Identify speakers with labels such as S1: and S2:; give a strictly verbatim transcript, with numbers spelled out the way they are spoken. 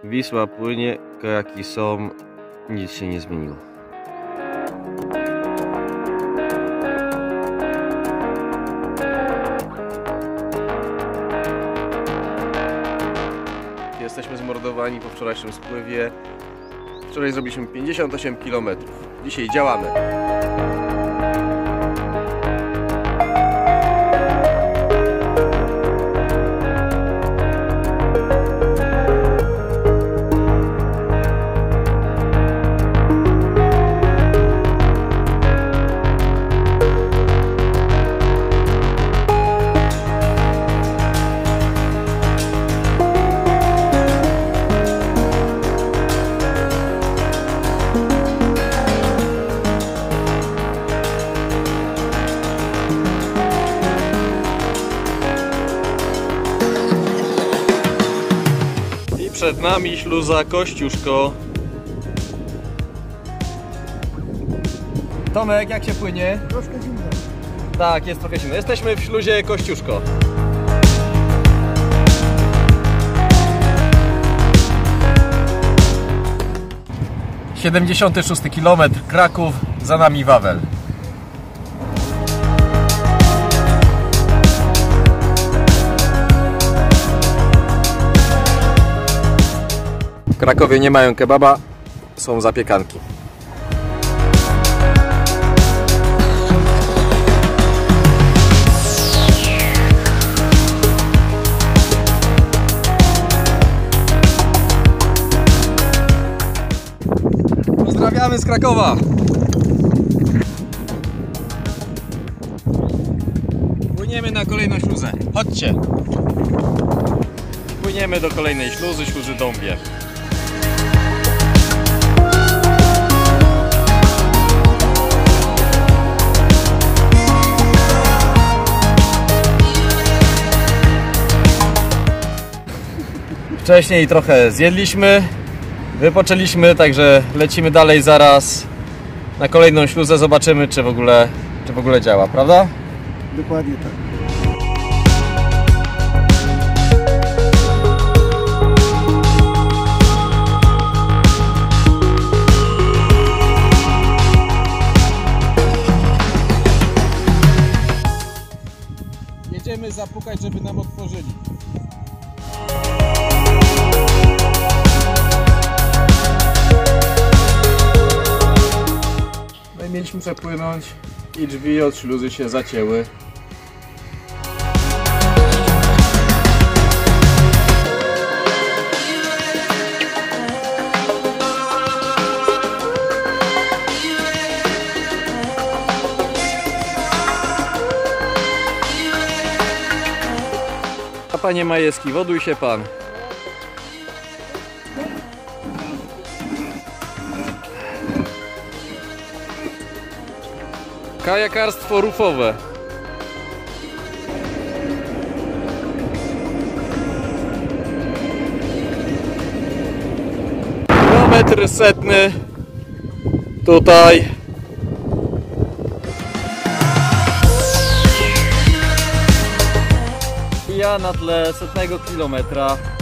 S1: Wisła płynie, kajaki są, nic się nie zmieniło. Jesteśmy zmordowani po wczorajszym spływie. Wczoraj zrobiliśmy pięćdziesiąt osiem kilometrów. Dzisiaj działamy. Przed nami śluza Kościuszko. Tomek, jak się płynie?
S2: Troszkę zimno.
S1: Tak, jest trochę zimno. Jesteśmy w śluzie Kościuszko. siedemdziesiąty szósty kilometr, Kraków, za nami Wawel. W Krakowie nie mają kebaba, są zapiekanki. Pozdrawiamy z Krakowa! Płyniemy na kolejną śluzę. Chodźcie! Płyniemy do kolejnej śluzy, śluzy Dąbie. Wcześniej trochę zjedliśmy, wypoczęliśmy, także lecimy dalej zaraz na kolejną śluzę, zobaczymy czy w ogóle, czy w ogóle działa, prawda?
S2: Dokładnie tak. Jedziemy zapukać, żeby nam otworzyli. No i mieliśmy przepłynąć i drzwi od śluzy się zacięły. A panie Majewski, woduj się pan. Kajakarstwo rufowe. Kilometr setny. Tutaj. I ja na tle setnego kilometra.